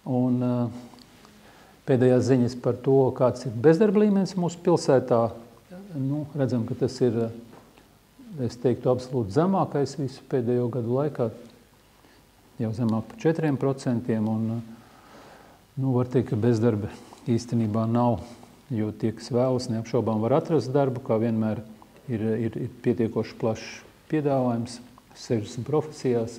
Un pēdējās ziņas par to, kāds ir bezdarba līmenis mūsu pilsētā, redzam, ka tas ir, es teiktu, absolūti zemākais visu pēdējo gadu laikā, jau zemāk par 4%, un var teikt, ka bezdarba īstenībā nav, jo tie, kas vēlas, neapšaubām var atrast darbu, kā vienmēr ir pietiekoši plašs piedāvājums, 60 profesijās,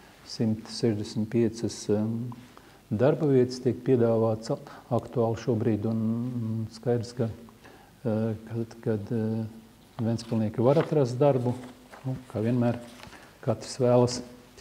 165 darba vietas tiek piedāvāts aktuāli šobrīd, un skaidrs, kad ventspilnieki var atrast darbu, kā vienmēr katrs vēlas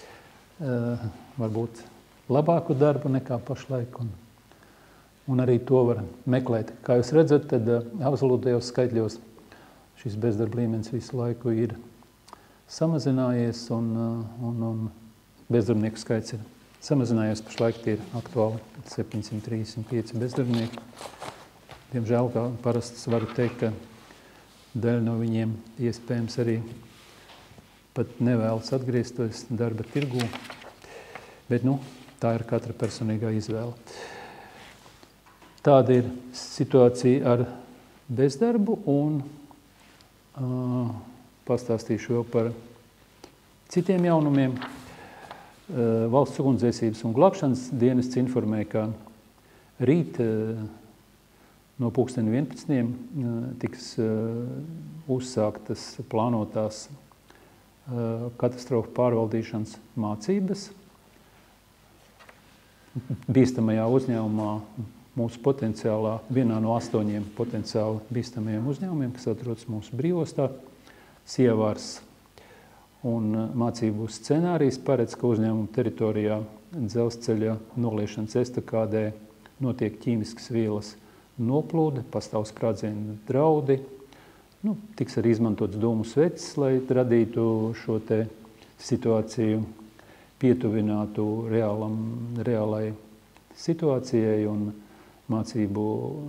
varbūt labāku darbu nekā pašlaik, un arī to var meklēt. Kā jūs redzat, tad absolūtajos skaitļos šis bezdarba līmenis visu laiku ir samazinājies, un bezdarbnieku skaits ir samazinājies. Pašlaik tie ir aktuāli 735 bezdarbnieki. Diemžēl, kā parasts varu teikt, ka daļa no viņiem iespējams arī pat nevēlas atgriezties darba tirgū, bet tā ir katra personīgā izvēle. Tāda ir situācija ar bezdarbu, un pastāstīšu vēl par citiem jaunumiem. Valsts ugunsdzēsības un glābšanas dienests informē, ka rīt no 11. tiks uzsāktas plānotās katastrofu pārvaldīšanas mācības. Bīstamajā uzņēmumā mūsu potenciālā, vienā no 8 potenciāli bīstamajiem uzņēmumiem, kas atrodas mūsu brīvostā, Sievārs. Un mācību scenārijs paredz, ka uzņēmuma teritorijā dzelzceļa noliešanas estakādē notiek ķīmiskas vielas noplūde, pastāv sprādzienu draudi, tiks arī izmantots dūmu sveces, lai radītu šo te situāciju, pietuvinātu reālai situācijai, un mācību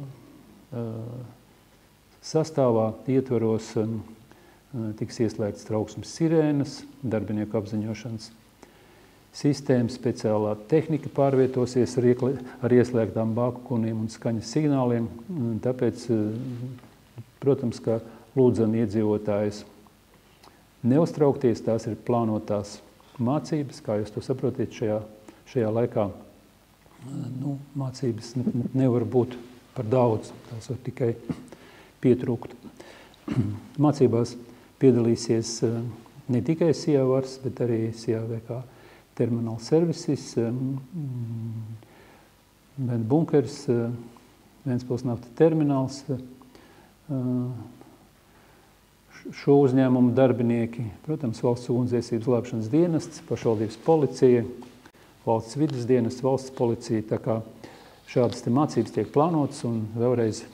sastāvā ietvaros tiks ieslēgts trauksmes sirēnas, darbinieku apziņošanas sistēma, speciālā tehnika pārvietosies ar ieslēgtām bākukuniem un skaņas signāliem. Tāpēc, protams, ka lūdzam iedzīvotājus neuztraukties, tās ir plānotās mācības, kā jūs to saprotiet šajā laikā. Mācības nevar būt par daudz, tās var tikai pietrūkt. Mācībās piedalīsies ne tikai Sievārs, bet arī CAVK Terminal Services, Bunkers, Ventspils nafta termināls, šo uzņēmumu darbinieki, protams, valsts ugunsdzēsības glābšanas dienests, pašvaldības policija, valsts vides dienests, valsts policija. Tā kā šādas mācības tiek plānotas, un vēlreiz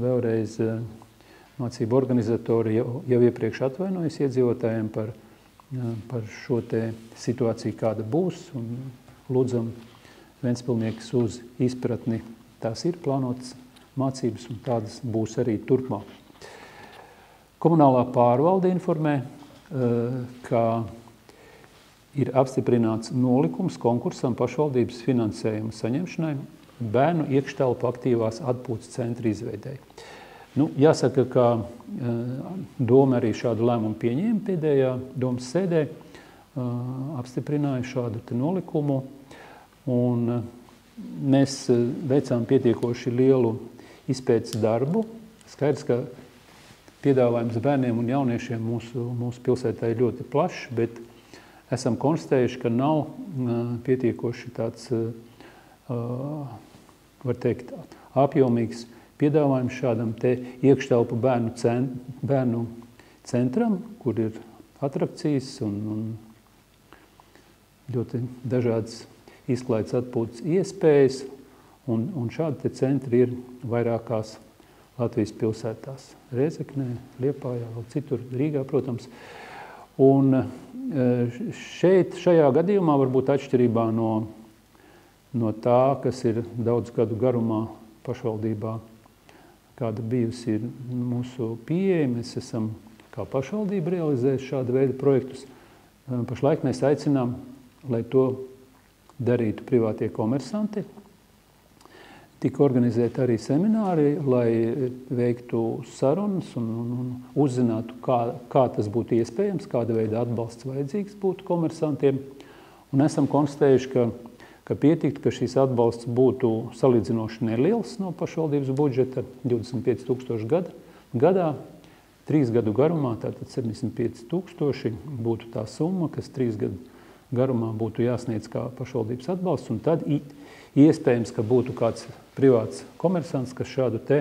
mācību organizatori jau iepriekš atvainojas iedzīvotājiem par šo te situāciju, kāda būs, un lūdzam ventspilniekus uz izpratni. Tās ir plānotas mācības, un tādas būs arī turpmāk. Komunālā pārvalde informē, ka ir apstiprināts nolikums konkursam pašvaldības finansējuma saņemšanai bērnu iekštelpu aktīvās atpūtas centra izveidei. Jāsaka, ka doma arī šādu lēmumu pieņēma pēdējā domas sēdē, apstiprināja šādu nolikumu, un mēs veicām pietiekoši lielu izpētes darbu. Skaidrs, ka piedāvājums bērniem un jauniešiem mūsu pilsētā ir ļoti plašs, bet esam konstatējuši, ka nav pietiekoši tāds, var teikt, apjomīgs piedāvājums šādam te iekštelpu bērnu centram, kur ir atrakcijas un ļoti dažādas izklaides atpūtas iespējas, un šādi te centri ir vairākās Latvijas pilsētās. Rēzeknē, Liepājā, vēl citur, Rīgā, protams. Un šajā gadījumā varbūt atšķirībā no tā, kas ir daudz gadu garumā pašvaldībā, kāda bijusi ir mūsu pieeja. Mēs esam kā pašvaldība realizējuši šāda veida projektus. Pašlaik mēs aicinām, lai to darītu privātie komersanti, tika organizēti arī semināri, lai veiktu sarunas un uzzinātu, kā tas būtu iespējams, kāda veida atbalsts vajadzīgs būtu komersantiem. Un esam konstatējuši, ka pietiktu, ka šīs atbalsts būtu salīdzinoši neliels no pašvaldības budžeta, 25 000 gadā, 3 gadu garumā, tātad 75 000 būtu tā summa, kas 3 gadu garumā būtu jāsniedz kā pašvaldības atbalsts, un tad iespējams, ka būtu kāds privāts komersants, kas šādu te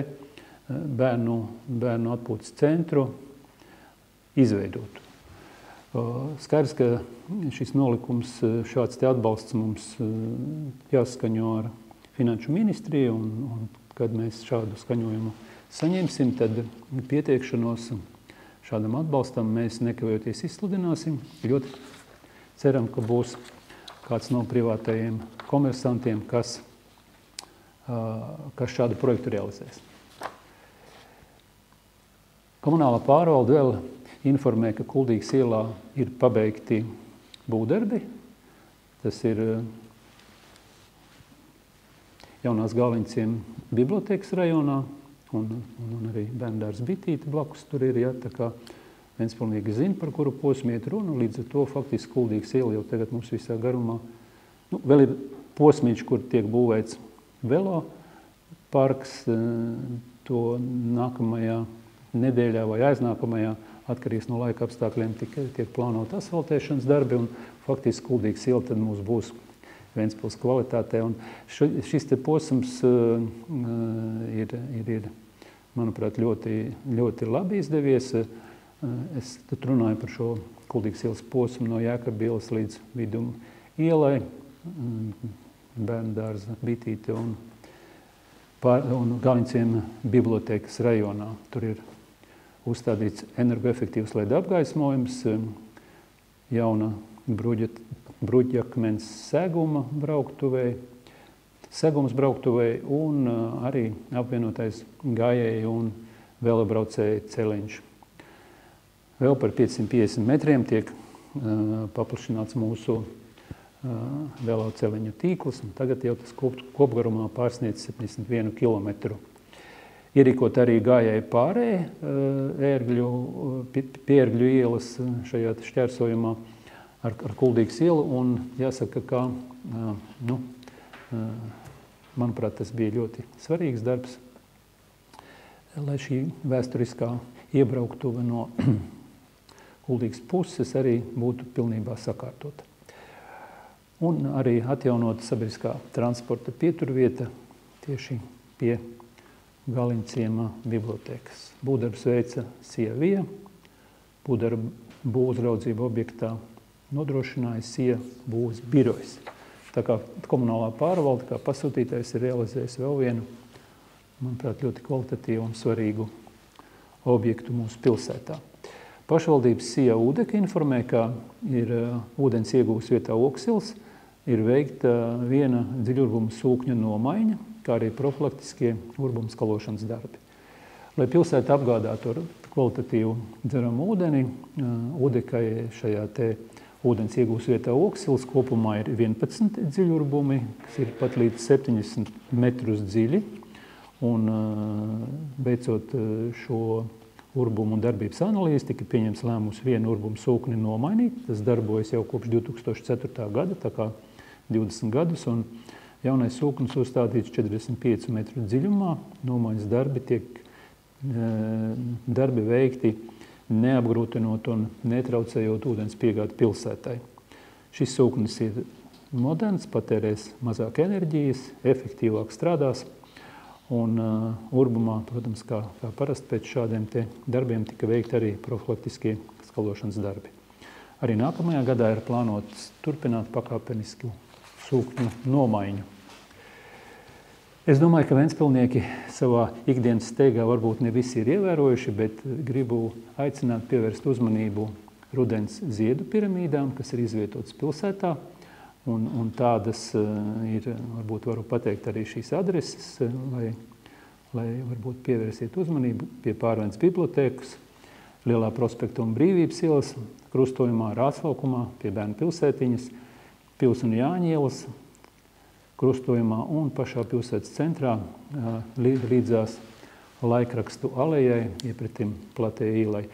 bērnu atpūtas centru izveidotu. Skaidrs, ka šis nolikums, šāds te atbalsts mums jāskaņo ar Finanšu ministriju, un kad mēs šādu skaņojumu saņemsim, tad pieteikšanos šādam atbalstam mēs nekavējoties izsludināsim. Ļoti ceram, ka būs kāds no privātajiem komersantiem, kas šādu projektu realizēs. Komunālā pārvalde vēl informē, ka Kuldīgas ielā ir pabeigti būvdarbi. Tas ir Jaunās Galiņciem bibliotēkas rajonā un arī bērndārs Bitīte blakus tur ir, ja, tā kā Ventspilnieki zina, par kuru posmu iet runa, līdz ar to faktiski Kuldīgas iela jau tagad mums visā garumā. Vēl ir posmiņš, kur tiek būvēts velo parks, to nākamajā nedēļā vai aiznākamajā, atkarīgs no laika apstākļiem, tiek plānot asfaltēšanas darbi, un faktiski Kuldīgas iela tad mums būs Ventspils kvalitātē. Un šis te posms ir, manuprāt, ļoti labi izdevies. Es tad runāju par šo Kuldīgas ielas posmu no Jēkaba ielas līdz Viduma ielai, Bērndārza Bitīte un Galiņciem bibliotēkas rajonā. Tur ir uzstādīts energoefektīvs LED apgaismojums, jauna bruģakmens seguma segums brauktuvei un arī apvienotais gājēju un velobraucēju celiņš. Vēl par 550 metriem tiek paplašināts mūsu veloceliņu tīkls, un tagad jau tas kopgarumā pārsniedz 71 kilometru. Ierīkot arī gājēju pārēja Piergļu ielas šajā šķērsojumā ar Kuldīgas ielu, un jāsaka, ka, manuprāt, tas bija ļoti svarīgs darbs, lai šī vēsturiskā iebrauktuve no Kuldīgas puses arī būtu pilnībā sakārtota. Un arī atjaunota sabiedriskā transporta pieturvieta tieši pie Galiņciema bibliotēkas. Būvdarbus veica SIA Via, būvuzraudzību objektā nodrošināja SIA būvs birojs. Tā kā komunālā pārvalde, kā pasūtītājs, ir realizējis vēl vienu, manuprāt, ļoti kvalitatīvu un svarīgu objektu mūsu pilsētā. Pašvaldības SIA Ūdeka informē, ka ir ūdens iegūs vietā Oksils, ir veikta viena dziļurbuma sūkņa nomaiņa, kā arī profilaktiskie urbuma skalošanas darbi. Lai pilsēta apgādātu ar kvalitatīvu dzeramu ūdeni, Ūdekai šajā te ūdens iegūs vietā Oksils kopumā ir 11 dziļurbumi, kas ir pat līdz 70 metrus dziļi, un beidzot šo urbumu un darbības analīzi tika pieņems lēmums vienu urbumu sūkni nomainīt. Tas darbojas jau kopš 2004. gada, tā kā 20 gadus, un jaunais sūknis uzstādīts 45 metru dziļumā. Nomaiņas darbi veikti neapgrūtinot un netraucējot ūdens piegādi pilsētai. Šis sūknis ir moderns, patērēs mazāk enerģijas, efektīvāk strādās. Un urbumā, protams, kā parasti pēc šādiem te darbiem tika veikti arī profilaktiskie skalošanas darbi. Arī nākamajā gadā ir plānots turpināt pakāpenisku sūkņu nomaiņu. Es domāju, ka ventspilnieki savā ikdienas steigā varbūt ne visi ir ievērojuši, bet gribu aicināt pievērst uzmanību rudens ziedu piramīdām, kas ir izvietotas pilsētā. Un tādas ir, varbūt varu pateikt arī šīs adreses, lai varbūt pievērsiet uzmanību pie Pārvents bibliotēkas, Lielā prospekta un Brīvības ielas, krustojumā Rāclaukumā, pie Bērnu pilsētiņas, Pils un Jāņa ielas, krustojumā un pašā pilsētas centrā līdzās laikrakstu alejai, iepretim Platē ielai.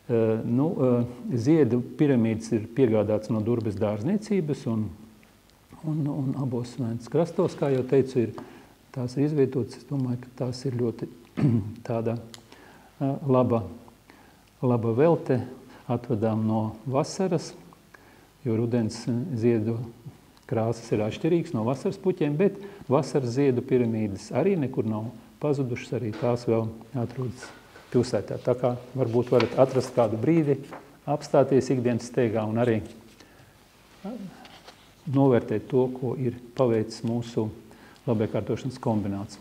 Ziedu piramīdas ir piegādāts no Durbes dārzniecības un abos Vēncas krastos, kā jau teicu, tās ir izvietotas. Es domāju, ka tās ir ļoti tāda laba velte. Atvedām no vasaras, jo rudens ziedu krāsas ir atšķirīgas no vasaras puķiem, bet vasaras ziedu piramīdas arī nekur nav pazudušas, arī tās vēl atrodas pilsētā. Tā kā varbūt varat atrast kādu brīdi, apstāties ikdienas steigā un arī novērtēt to, ko ir paveicis mūsu labiekārtošanas kombināts.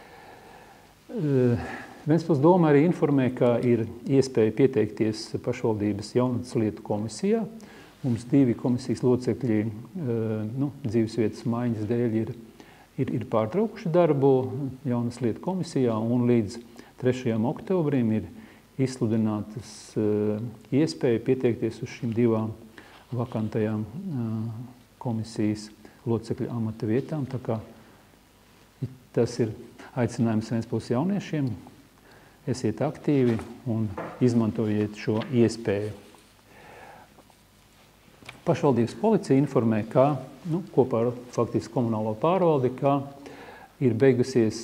Ventspils doma arī informē, ka ir iespēja pieteikties pašvaldības jaunatnes lietu komisijā. Mums 2 komisijas locekļi dzīvesvietas maiņas dēļ ir pārtraukuši darbu jaunas lietu komisijā, un līdz 3. oktobrim ir izsludinātas iespēja pieteikties uz šīm 2 vakantajām komisijas locekļu amata vietām. Tā kā tas ir aicinājums Ventspils jauniešiem. Esiet aktīvi un izmantojiet šo iespēju. Pašvaldības policija informē, ka kopā ar faktiski komunālo pārvaldi, ka ir beigusies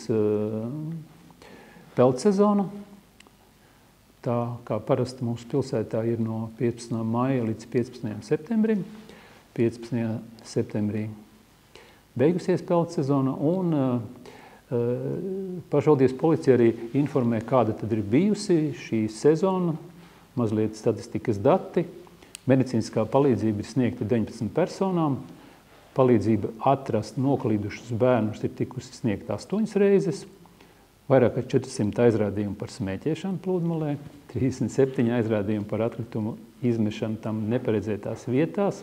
peldsezona. Tā kā parasti mūsu pilsētā ir no 15. maija līdz 15. septembrim. 15. septembrī beigusies peldsezona, un pašvaldības policija arī informē, kāda tad ir bijusi šī sezona, mazliet statistikas dati. Medicīniskā palīdzība ir sniegta 19 personām. Palīdzība atrast noklīdušus bērnus ir tikusi sniegta 8 reizes. Vairāk kā 400 aizrādījumu par smēķēšanu pludmalē, 37 aizrādījumu par atkritumu izmešanu tam neparedzētās vietās,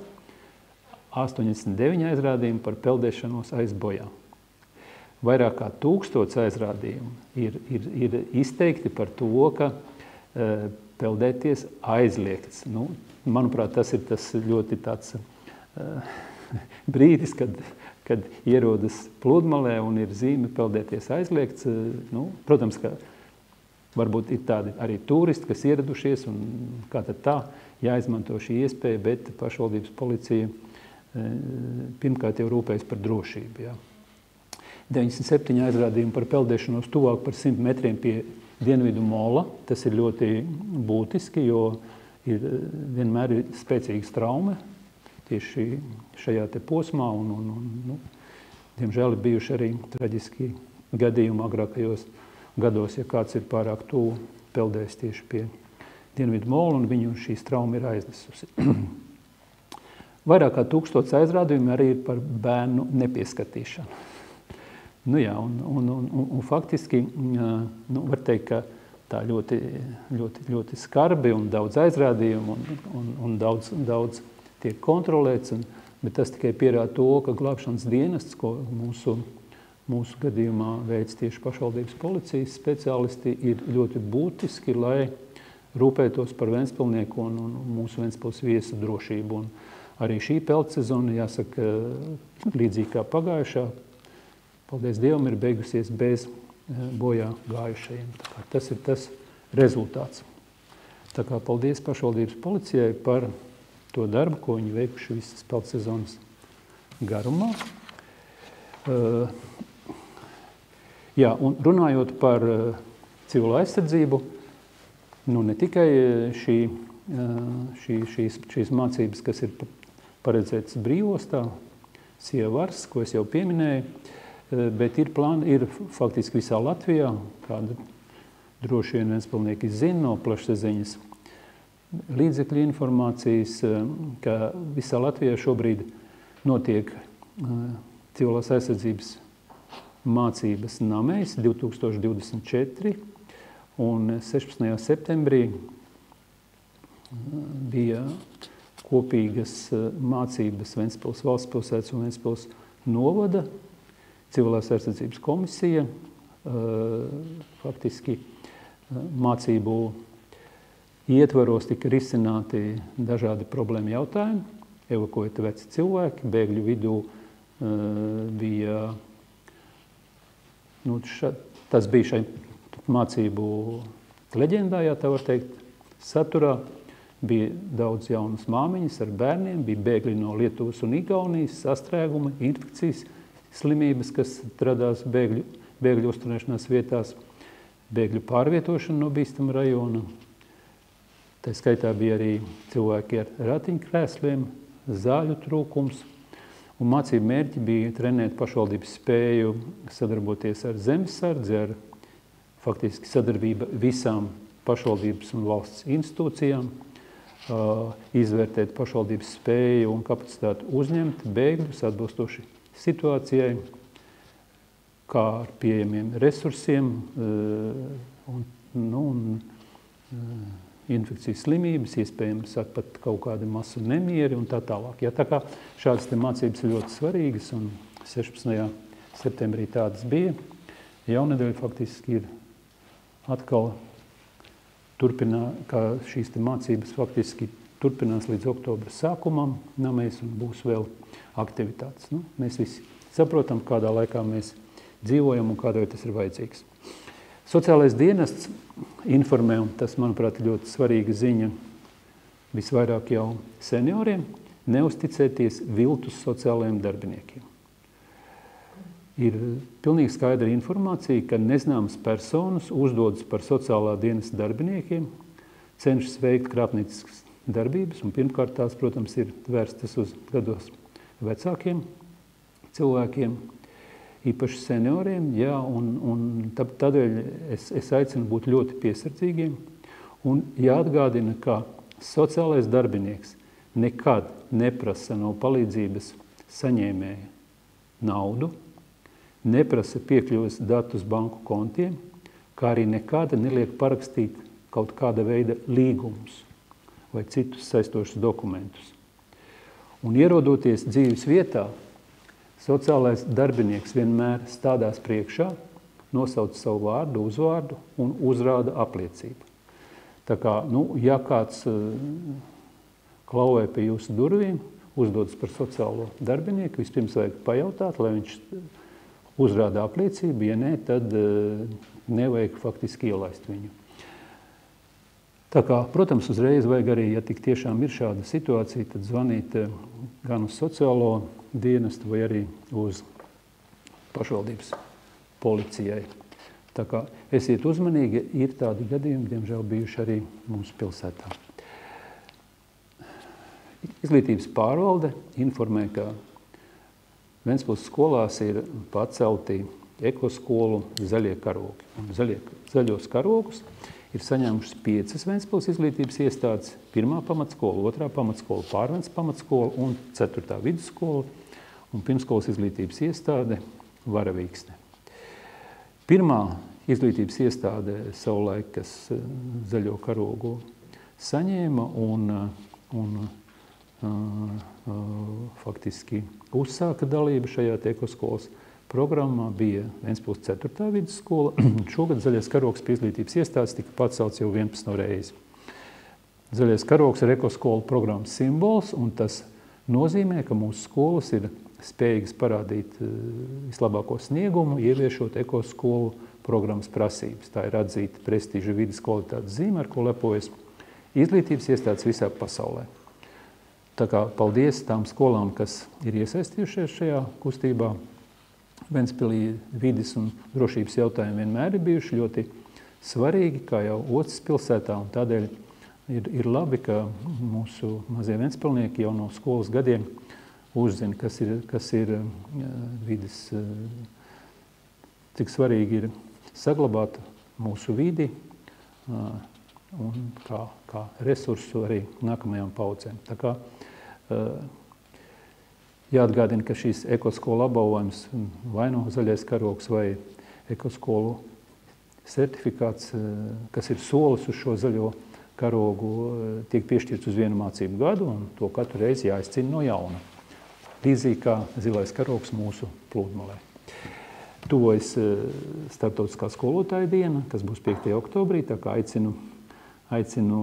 89 aizrādījumu par peldēšanos aiz bojām. Vairāk kā 1000 aizrādījumu ir izteikti par to, ka peldēties aizliegts. Manuprāt, tas ir tas ļoti tāds brīdis, kad ierodas pludmalē un ir zīme peldēties aizliegts. Protams, ka varbūt ir tādi arī turisti, kas ieradušies, un kā tad tā jāizmanto šī iespēja, bet pašvaldības policija pirmkārt jau rūpējas par drošību. Jā. 97 aizrādījumi par peldēšanos tuvāk par 100 metriem pie Dienvidu mola. Tas ir ļoti būtiski, jo vienmēr ir spēcīgas traumas tieši šajā te posmā, un diemžēl ir bijuši arī traģiski gadījumi agrākajos gados, ja kāds ir pārāk tuvu peldējis tieši pie Dienvidu mola, un viņu šīs trauma ir aiznesusi. Vairāk kā 1000 aizrādījumi arī ir par bērnu nepieskatīšanu. Un faktiski var teikt, ka tā ļoti, ļoti, ļoti skarbi un daudz aizrādījumu un daudz tiek kontrolēts, bet tas tikai pierāda to, ka glābšanas dienests, ko mūsu gadījumā veic tieši pašvaldības policijas speciālisti, ir ļoti būtiski, lai rūpētos par ventspilnieku un mūsu Ventspils viesu drošību. Un arī šī peldsezona, jāsaka, līdzīgi kā pagājušā, paldies Dievam, ir beigusies bez bojā gājušajiem. Tas ir tas rezultāts. Tā kā paldies pašvaldības policijai par to darbu, ko viņi veikuši visas peldsezonas garumā. Un runājot par civilo aizsardzību, ne tikai šīs mācības, kas ir paredzētas brīvostā, Sievars, ko es jau pieminēju, bet ir faktiski visā Latvijā, kāda droši vien ventspilnieki zina no plašsaziņas līdzekļu informācijas, ka visā Latvijā šobrīd notiek civilās aizsardzības mācības Namejs 2024, un 16. septembrī bija kopīgas mācības Ventspils valstspilsētas un Ventspils novada. Civilās aizsardzības komisija faktiski mācību ietvaros tika risināti dažādi problēma jautājumi, evakuēti veci cilvēki, bēgļu vidū bija, tas bija šai mācību leģendā, ja tā var teikt, saturā. Bija daudz jaunas māmiņas ar bērniem, bija bēgļi no Lietuvas un Igaunijas, sastrēgumi, infekcijas, slimības, kas radās bēgļu uzturēšanās vietās, bēgļu pārvietošana no bīstama rajona. Tā skaitā bija arī cilvēki ar ratiņkrēsliem, zāļu trūkums, un mācību mērķi bija trenēt pašvaldības spēju sadarboties ar zemesardzi, ar faktiski sadarbība visām pašvaldības un valsts institūcijām, izvērtēt pašvaldības spēju un kapacitāti uzņemt bēgļus atbilstoši situācijai, kā ar pieejamiem resursiem un infekcijas slimības, iespējams pat kaut kādi masu nemieri un tā tālāk. Ja, tā kā šādas te mācības ir ļoti svarīgas un 16. septembrī tādas bija, jaunedēļ faktiski ir atkal kā šīs te mācības faktiski turpinās līdz oktobra sākumam, namēs un būs vēl aktivitātes. Mēs visi saprotam, kādā laikā mēs dzīvojam un kādai tas ir vajadzīgs. Sociālais dienests informē, un tas, manuprāt, ir ļoti svarīga ziņa visvairāk jau senioriem, neusticēties viltus sociālajiem darbiniekiem. Ir pilnīgi skaidra informācija, ka nezināmas personas uzdodas par sociālā dienesta darbiniekiem, cenšas veikt krāpnieciskas darbības, un pirmkārt tās, protams, ir vērstas uz gados vecākiem cilvēkiem, īpaši senioriem, jā, un tādēļ es aicinu būt ļoti piesardzīgiem, un jāatgādina, ka sociālais darbinieks nekad neprasa no palīdzības saņēmēja naudu, neprasa piekļuves datus banku kontiem, kā arī nekāda neliek parakstīt kaut kāda veida līgumus vai citus saistošus dokumentus. Un ierodoties dzīves vietā, sociālais darbinieks vienmēr stādās priekšā, nosauc savu vārdu, uzvārdu un uzrāda apliecību. Tā kā, ja kāds klauvē pie jūsu durvīm, uzdodas par sociālo darbinieku, vispirms vajag pajautāt, lai viņš uzrāda apliecību, ja nē, tad nevajag faktiski ielaist viņu. Tā kā, protams, uzreiz vajag arī, ja tik tiešām ir šāda situācija, tad zvanīt gan uz sociālo dienestu vai arī uz pašvaldības policijai. Tā kā esiet uzmanīgi, ir tādi gadījumi, diemžēl bijuši arī mūsu pilsētā. Izglītības pārvalde informē, ka Ventspils skolās ir pacelti ekoskolu zaļie karogi. Un zaļos karogus ir saņēmušas 5 Ventspils izglītības iestādes, 1. pamatskola, 2. pamatskola, Pārvents pamatskola un 4. vidusskola un pirmskolas izglītības iestāde Varavīksne. 1. izglītības iestāde savulaik, kas zaļo karogu saņēma un faktiski uzsāka dalību šajā ekoskolas programmā, bija Ventspils 4. vidusskola. Šogad zaļais karogs pie izglītības iestādes tika pacelts jau 11 reizi. Zaļais karogs ir ekoskolu programmas simbols, un tas nozīmē, ka mūsu skolas ir spējīgas parādīt vislabāko sniegumu, ieviešot ekoskolu programmas prasības. Tā ir atzīta prestiža vides kvalitātes zīme, ar ko lepojas izglītības iestādes visā pasaulē. Tā kā paldies tām skolām, kas ir iesaistījušies šajā kustībā. Ventspilī vides un drošības jautājumi vienmēr ir bijuši ļoti svarīgi, kā jau Otras pilsētā, un tādēļ ir labi, ka mūsu mazie ventspilnieki jau no skolas gadiem uzzina, kas ir vides, cik svarīgi ir saglabāt mūsu vidi un kā resursu arī nākamajām paudzēm. Tā kā jāatgādina, ka šīs ekoskolu apbalvojums vai no zaļais karogs vai ekoskolu certifikāts, kas ir solis uz šo zaļo karogu, tiek piešķirts uz vienu mācību gadu, un to katru reizi jāizcīna no jauna. Līdzīgi kā zilais karogs mūsu pludmalē. Tuvojas starptautiskā skolotāja diena, kas būs 5. oktobrī, tā kā aicinu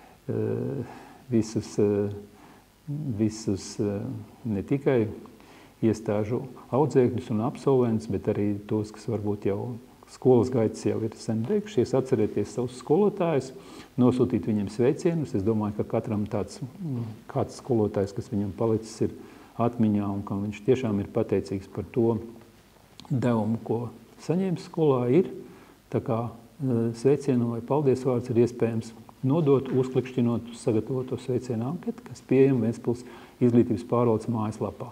visus ne tikai iestāžu audzēkņus un absolventus, bet arī tos, kas varbūt jau skolas gaitas jau ir sen beigušies, atcerēties savus skolotājus, nosūtīt viņiem sveicienus. Es domāju, ka katram kāds skolotājs, kas viņam palicis, ir atmiņā un ka viņš tiešām ir pateicīgs par to devumu, ko saņēmis skolā, ir. Tā kā sveicienu vai paldies vārds ir iespējams nodot, uzklikšķinot uz sagatavoto sveicienu anketu, kas pieejama Ventspils izglītības pārvaldes mājaslapā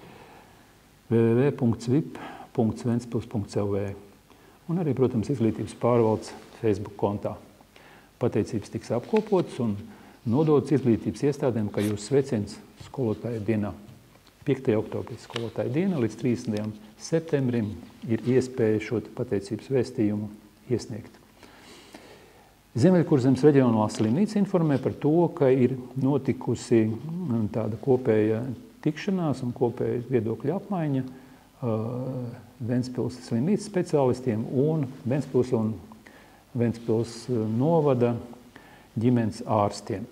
www.vip.ventspils.lv un arī, protams, izglītības pārvaldes Facebook kontā. Pateicības tiks apkopotas un nodotas izglītības iestādēm, ka jūsu sveiciens skolotāju dienā 5. oktobrī skolotāju diena līdz 30. septembrim ir iespēja šo pateicības vēstījumu iesniegt. Ziemeļkurzemes reģionālā slimnīca informē par to, ka ir notikusi tāda kopēja tikšanās un kopēja viedokļa apmaiņa Ventspils slimnīcas speciālistiem un Ventspils novada ģimenes ārstiem.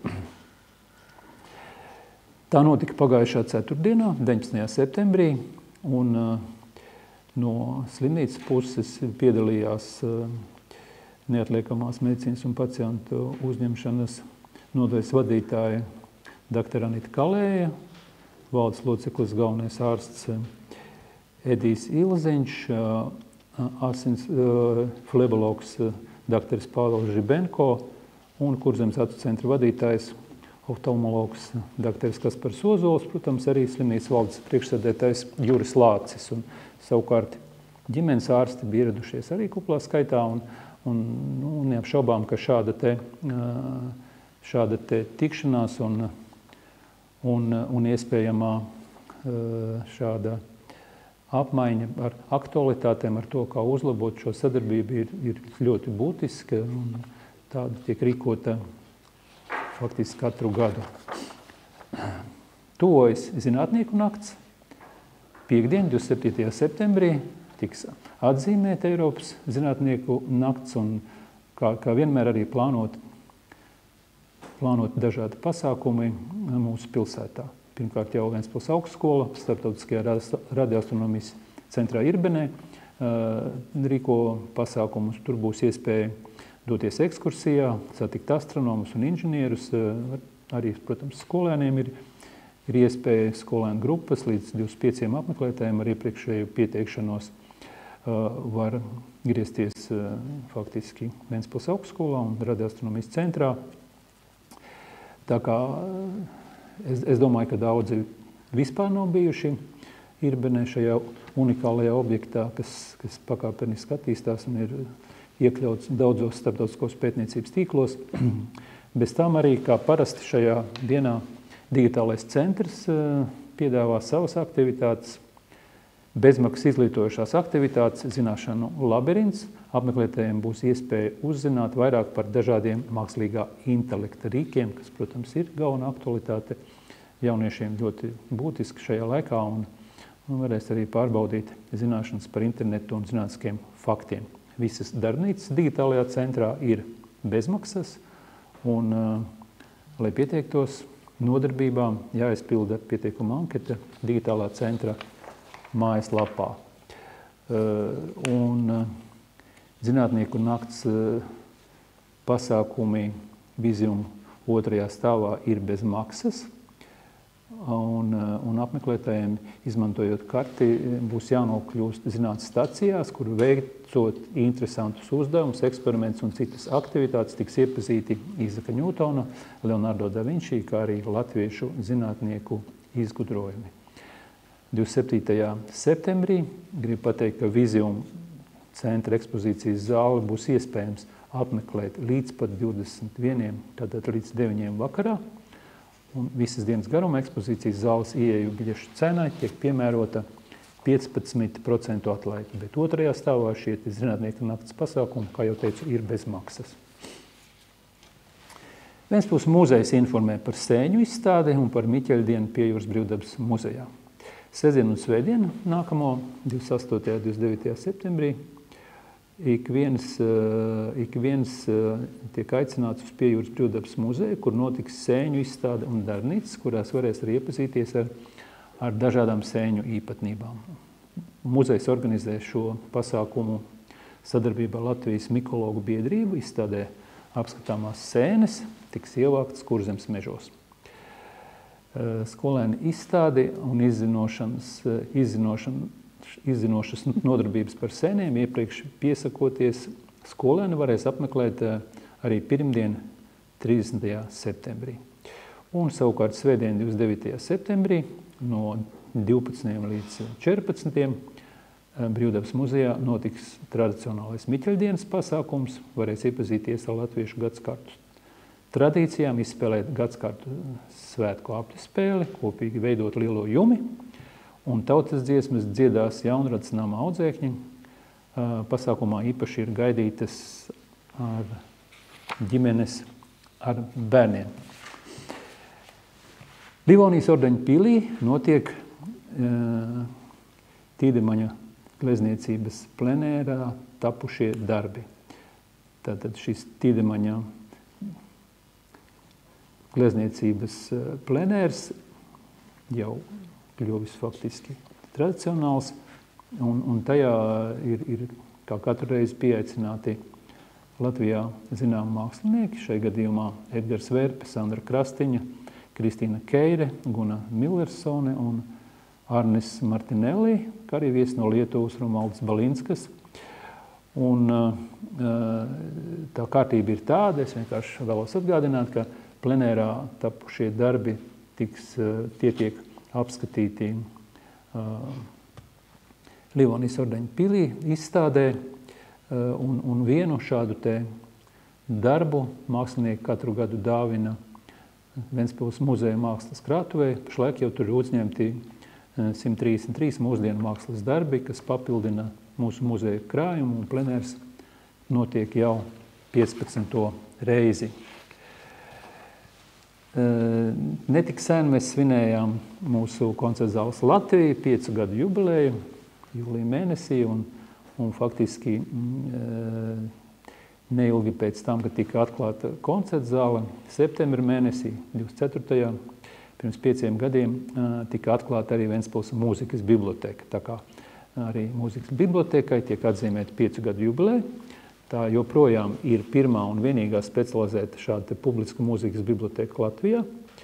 Tā notika pagājušā ceturtdienā, 19. septembrī, un no slimnīcas puses piedalījās neatliekamās medicīnas un pacientu uzņemšanas nodaļas vadītāja dr. Anita Kalēja, valdes loceklis galvenais ārsts Edijs Ilziņš, asins flebologs dr. Pāvils Žibenko un Kurzemes acu centra vadītājs oftalmologs dr. Kaspars Ozols, protams, arī slimnīcas valdes priekšsēdētājs Juris Lācis. Un, savukārt ģimenes ārsti bija ieradušies arī kuplā skaitā un neapšaubām, ka šāda te tikšanās un iespējamā šāda apmaiņa ar aktualitātēm, ar to, kā uzlabot šo sadarbību, ir ļoti būtiska un tāda tiek rīkota faktiski katru gadu. Tuvojas zinātnieku nakts. Piektdien, 27. septembrī, tiks atzīmēta Eiropas zinātnieku nakts un kā vienmēr arī plānot dažādi pasākumi mūsu pilsētā. Pirmkārt jau Ventspils augstskola, starptautiskajā radioastronomijas centrā Irbenē rīko pasākumus. Tur būs iespēja doties ekskursijā, satikt astronomus un inženierus. Arī, protams, skolēniem ir iespēja skolēnu grupas līdz 25 apmeklētājiem ar iepriekšēju pieteikšanos var griezties faktiski Ventspils augstskolā un radioastronomijas centrā. Tā kā es domāju, ka daudzi vispār nav bijuši Irbenē šajā unikālajā objektā, kas pakāpeniski attīstās un ir iekļauts daudzos starptautiskos pētniecības tīklos. Bez tam arī, kā parasti šajā dienā, digitālais centrs piedāvā savas aktivitātes, bezmaksas izglītojošās aktivitātes, zināšanu labirints. Apmeklētājiem būs iespēja uzzināt vairāk par dažādiem mākslīgā intelekta rīkiem, kas, protams, ir galvenā aktualitāte jauniešiem ļoti būtiski šajā laikā un varēs arī pārbaudīt zināšanas par internetu un zinātniskiem faktiem. Visas darbnīcas digitālajā centrā ir bezmaksas un, lai pieteiktos nodarbībām, jāizpilda pieteikuma anketa digitālā centra mājaslapā. Zinātnieku nakts pasākumi Vizium 2. stāvā ir bez maksas, un apmeklētājiem, izmantojot karti, būs jānokļūst zinātnes stacijās, kur veicot interesantus uzdevumus, eksperimentus un citas aktivitātes tiks iepazīti Īzaka Ņūtona, Leonardo da Vinci, kā arī latviešu zinātnieku izgudrojumi. 27. septembrī gribu pateikt, ka Vizium centra ekspozīcijas zāli būs iespējams apmeklēt līdz pat 21, tātad līdz 9 vakarā. Un visas dienas garuma ekspozīcijas zāles ieeju biļešu cenai tiek piemērota 15% atlaide, bet 2. stāvā šie zinātnieku nakts pasākumi, kā jau teicu, ir bez maksas. Ventspils muzejs informē par sēņu izstādi un par Miķeļdienu pie Jūras brīvdabas muzejā. Sestdien un svētdien nākamo 28. un 29. septembrī ik viens tiek aicināts uz Pie Jūras brīvdabas muzeju, kur notiks sēņu izstāde un darbnīcas, kurās varēs arī iepazīties ar dažādām sēņu īpatnībām. Muzejs organizē šo pasākumu sadarbībā Latvijas mikologu biedrību, izstādē apskatāmās sēnes, tiks ievāktas Kurzemes mežos. Skolēni izstādi un izzinošas nodarbības par sēnēm iepriekš piesakoties skolēni varēs apmeklēt arī pirmdien 30. septembrī. Un savukārt svētdien 29. septembrī no 12. līdz 14. Brīvdabas muzejā notiks tradicionālais Miķeļdienas pasākums, varēs iepazīties ar latviešu gadskārtu tradīcijām, izspēlēt gadskārtu svētku apļu spēli, kopīgi veidot lielo jumi, un tautas dziesmas dziedās Jaunradas nama audzēkņi. Pasākumā īpaši ir gaidītas ar ģimenes ar bērniem. Livonijas ordeņa pilī notiek Tīdemaņa glezniecības plenērā tapušie darbi. Tātad šis Tīdemaņa glezniecības plenērs jau kļuvis faktiski tradicionāls, un tajā ir kā katru reizi pieaicināti Latvijā zinām mākslinieki, šai gadījumā Edgars Verpe, Sandra Krastiņa, Kristīna Keire, Guna Millersone un Arnis Martinelli, kā arī viesi no Lietuvas Romualds Balinskas. Un tā kārtība ir tāda, es vienkārši vēlos atgādināt, ka plenērā tapušie darbi tiek apskatīti Livonijas ordeņa pilī izstādē, un vienu šādu te darbu mākslinieki katru gadu dāvina Ventspils muzeja mākslas krātuvē. Pašlaik jau tur ir uzņemti 133 mūsdienu mākslas darbi, kas papildina mūsu muzeja krājumu, un plenērs notiek jau 15. reizi. Netik sen mēs svinējām mūsu koncerta zāles Latviju 5 gadu jubileju jūlija mēnesī, un faktiski neilgi pēc tam, kad tika atklāta koncerta zāle, septembra mēnesī, 24. pirms 5 gadiem, tika atklāta arī Ventspils mūzikas biblioteka. Tā kā arī mūzikas bibliotekai tiek atzīmēta 5 gadu jubileja. Tā joprojām ir pirmā un vienīgā specializēta šāda publiska mūzikas biblioteka Latvijā.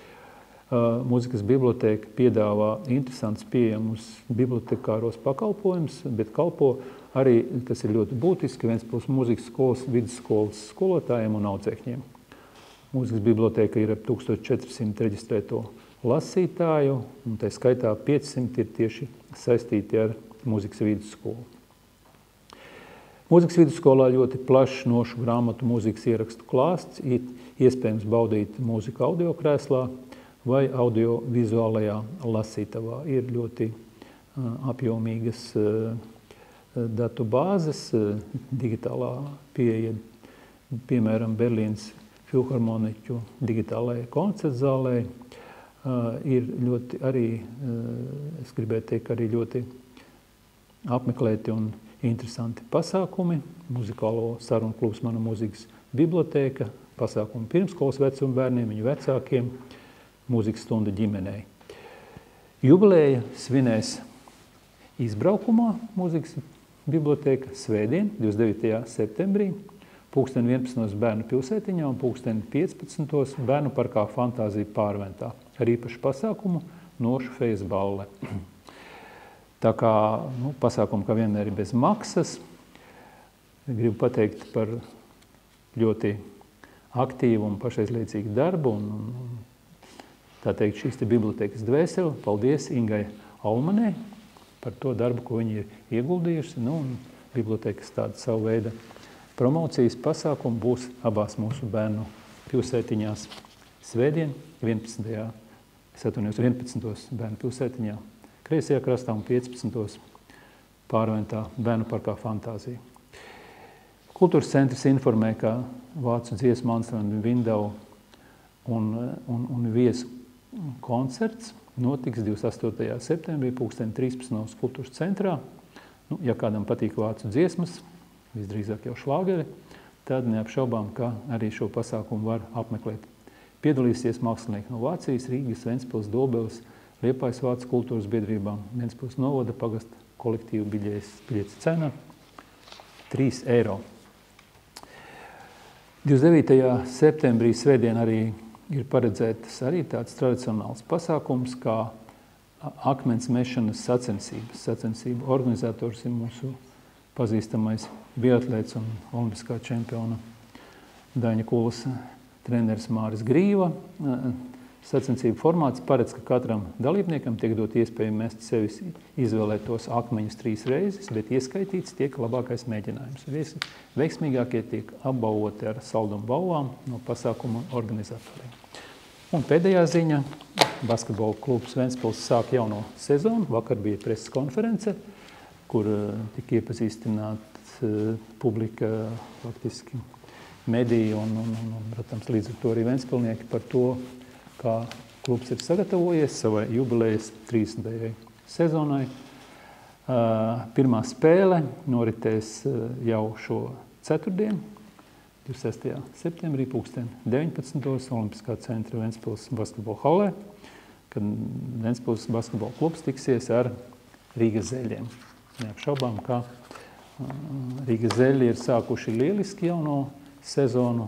Mūzikas biblioteka piedāvā interesants pieejamus bibliotekāros pakalpojumus, bet kalpo arī, kas ir ļoti būtiski, Ventspils mūzikas skolas vidusskolas skolotājiem un audzēkņiem. Mūzikas biblioteka ir ap 1400 reģistrēto lasītāju, un tā skaitā 500 ir tieši saistīti ar mūzikas vidusskolu. Mūzikas vidusskolā ļoti plašs nošu grāmatu mūzikas ierakstu klāsts, iespējams baudīt mūziku audiokrēslā vai audiovizuālajā lasītavā. Ir ļoti apjomīgas datu bāzes, digitālā pieeja, piemēram, Berlīnas filharmoniķu digitālajai koncertzālē, ir ļoti arī, es gribētu teikt, arī ļoti apmeklēti un interesanti pasākumi. Muzikālo sarunu klubs Mana mūzikas biblioteka, pasākumi pirmskolas vecuma bērniem, viņu vecākiem, mūzikas stunda ģimenei. Jubileja svinēs izbraukumā mūzikas biblioteka svētdien, 29. septembrī, 11. bērnu pilsētiņā un 15. bērnu parkā Fantāzija Pārventā ar īpašu pasākumu Nošu fejas balle. Tā kā pasākumu kā vienmēr ir bez maksas, gribu pateikt par ļoti aktīvu un pašaizliecīgu darbu un tā teikt šīs te bibliotekas dvēseli. Paldies Ingai Almanē par to darbu, ko viņi ir ieguldījuši. Un bibliotekas tāda savu veidu promocijas pasākumu būs abās mūsu bērnu pilsētiņās svētdien, 11. bērnu pilsētiņā kreisajā krastā un 15. Pārventā bērnu parkā Fantāzija. Kultūras centrs informē, ka vācu dziesmu ansambļu Vindau un viesu koncerts notiks 28. septembrī 13. kultūras centrā. Ja kādam patīk vācu dziesmas, visdrīzāk jau šlāgeri, tad neapšaubām, ka arī šo pasākumu var apmeklēt. Piedalīsies mākslinieki no Vācijas, Rīgas, Ventspils, Dobeles, Liepājas Vācu kultūras biedrībām, Ventspils novada pagasta kolektīvu biļetes cena 3 eiro. 29. septembrī svētdien arī ir paredzētas arī tāds tradicionāls pasākums, kā akmens mešanas sacensības. Sacensību organizators ir mūsu pazīstamais biatlēts un olimpiskā čempiona Daņa Kulas treneris Māris Grīva. Sacensību formāts paredz, ka katram dalībniekam tiek dot iespēju mest sevis izvēlētos akmeņus 3 reizes, bet ieskaitīts tiek labākais mēģinājums. Veiksmīgākie tiek apbalvoti ar saldumu balvām no pasākuma organizatoriem. Un pēdējā ziņa – basketbola klubs Ventspils sāk jauno sezonu. Vakar bija preses konference, kur tika iepazīstināt publika, faktiski mediji un, protams, līdz ar to arī ventspilnieki par to, kā klubs ir sagatavojies savai jubilejas 30. sezonai. Pirmā spēle noritēs jau šo ceturtdienu, 26. septembrī, 19. Olimpiskā centra Ventspils basketbola halē, kad Ventspils basketbola klubs tiksies ar Rīgas Zeļiem. Neapšaubām, ka Rīgas Zeļi ir sākuši lieliski jauno sezonu,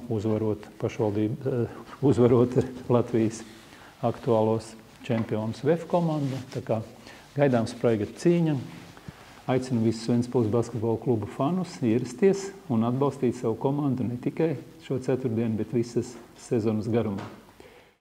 uzvarot Latvijas aktuālos čempionus VF komandu. Tā kā gaidām spraiga cīņa. Aicinu visus Ventspils basketbola klubu fanus ierasties un atbalstīt savu komandu ne tikai šo ceturtdienu, bet visas sezonas garumā.